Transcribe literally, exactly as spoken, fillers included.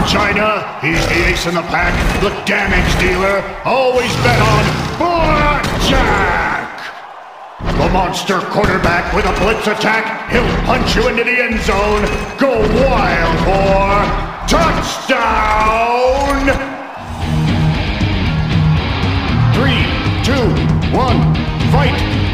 China, he's the ace in the pack, the damage dealer. Always bet on Blac Jac. The monster quarterback with a blitz attack. He'll punch you into the end zone. Go wild for touchdown! Three, two, one, fight!